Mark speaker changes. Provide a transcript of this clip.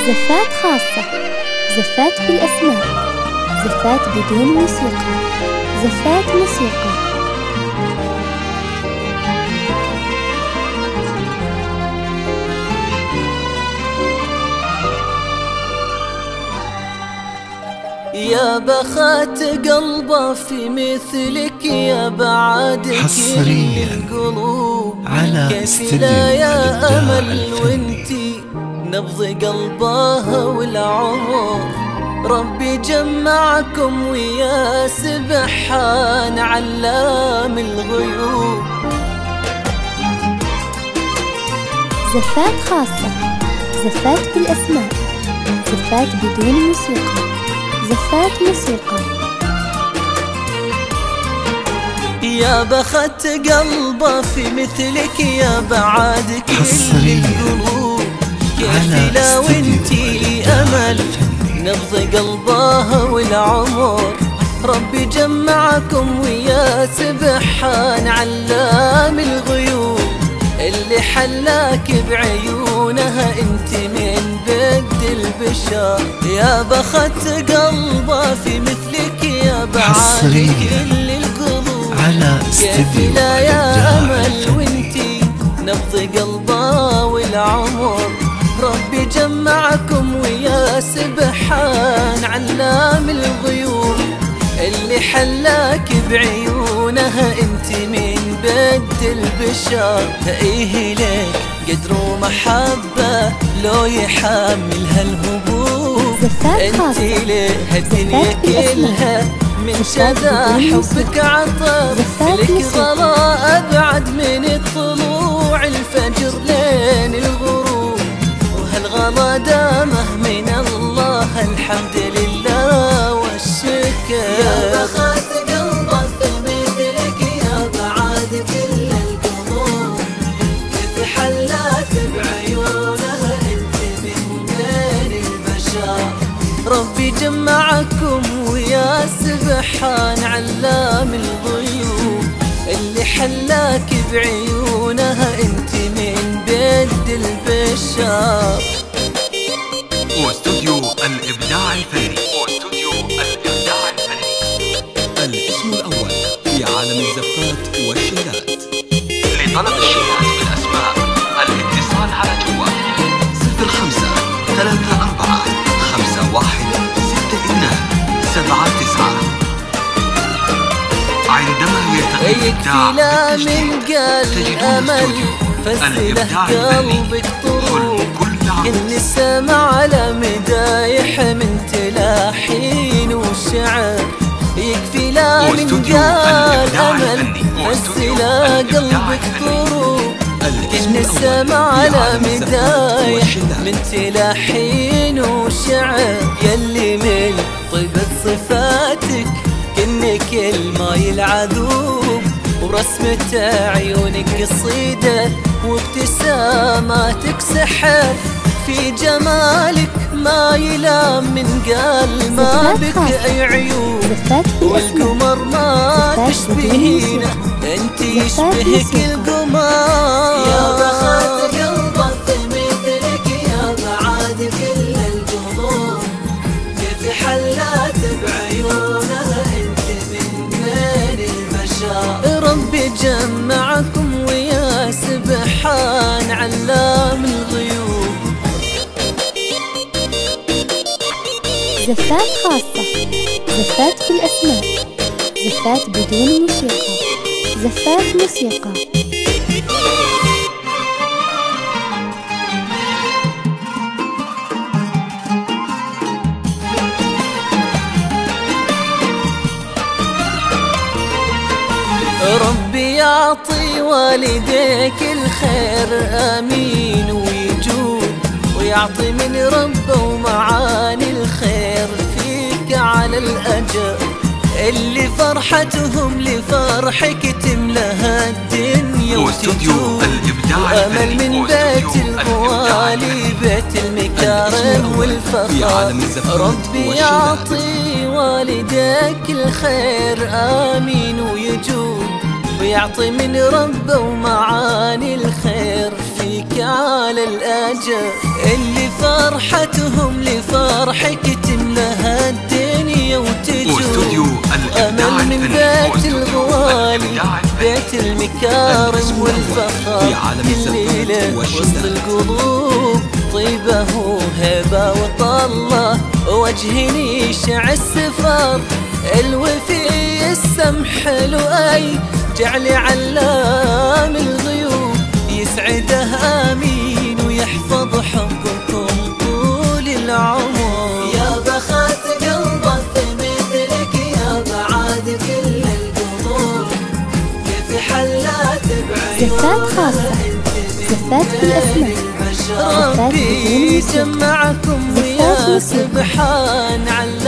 Speaker 1: زفات خاصة، زفات بالأسماء، زفات بدون موسيقى، زفات موسيقى.
Speaker 2: يا بخات قلبه في مثلك، يا بعد
Speaker 3: حصريا
Speaker 2: القلوب
Speaker 3: على استديو
Speaker 2: يا أمل
Speaker 3: الفني.
Speaker 2: وانتي نبض قلبها والعمر، ربي جمعكم ويا سبحان علام الغيوب.
Speaker 1: زفات خاصة، زفات بالأسماء، زفات بدون موسيقى، زفات موسيقى.
Speaker 2: يا بخت قلبه في مثلك، يا بعد كل القلوب، كيف لو انتي امل نبض قلبها والعمر، ربي جمعكم ويا سبحان علام الغيوب، اللي حلاك بعيونها انت من بد البشر. يا بخت قلبه في مثلك، يا بعد كل القلوب
Speaker 3: على
Speaker 2: كيف لا يا امل وانتي نبض قلبه والعمر، ربي جمعكم ويا سبحان علام الغيوب، اللي حلاك بعيونها انت من بد البشر. ايه لك قدر ومحبة لو يحمل هالهبوب، انت ليه هالدنيا كلها من شذا حبك عطر، لك غلا ابعد من طلوع الفجر لين الغروب، وهالغلا دامه من الله الحمد لله والشكر. يا بخات قلبه في مثلك، يا بعد كل القلوب، كيف حلات بعيونها انت من بين البشر، ربي جمعكم ويا سبحان علام الغيوب، اللي حلاك بعيونها انت من بد البشر.
Speaker 4: واستوديو الإبداع الفني، واستوديو الإبداع الفني، الاسم الأول في عالم الزفات والشيلات. لطلب الشيلات بالأسماء الاتصال على جوال 05 34 51 62 79. عندما يلتقي الإبداع
Speaker 2: من قال أمل فسله قلبك طروب، إن السمع على مدايح من تلاحين وشعر، يكفي لا من قال أمل فسله قلبك طروب، إن السمع على مدايح من تلاحين وشعر، يلي من طيبة صفاتك كأنك الماي العذوب، ورسمة عيونك قصيدة وابتساماتك سحر، في جمالك ما يلام من قال ما بك أي عيوب، والقمر ما تشبهينه انت يشبهك القمر. يا بخات قلبه في مثلك، يا بعاد كل القلوب، كيف حلات بعيونها انت من بين البشر، ربي جمعكم ويا سبحان علام الغيوب.
Speaker 1: زفات خاصة، زفات بالأسماء، زفات بدون موسيقى، زفات موسيقى.
Speaker 2: ربي يعطي والديك الخير آمين ويجود، ويعطي من ربه ومعاني الخير فيك على الأجر، اللي فرحتهم لفرحك تملها الدنيا وتجود، وأمل من بيت الموالي بيت المكارم والفخر، ربي يعطي والديك الخير آمين ويجود، ويعطي من ربه ومعاني الخير في فيك على الأجر، اللي فرحتهم لفرحك تملى الدنيا وتجور. أمل من بيت الغوالي بيت المكارم والفخار، كل ليلة وسط القلوب طيبة وهبة وطلة، وجهي يشع السفر الوفي السمح لؤي، جعل علام الغيوب يسعده آمين ويحفظ حبكم طول العمر. يا بخات قلبه مثلك يا بعاد كل القلوب، كيف حلات بعيون
Speaker 1: زفات خاصة، زفات بالأسماء، زفات بدون موسيقى،
Speaker 2: ربي جمعكم ويا سبحان على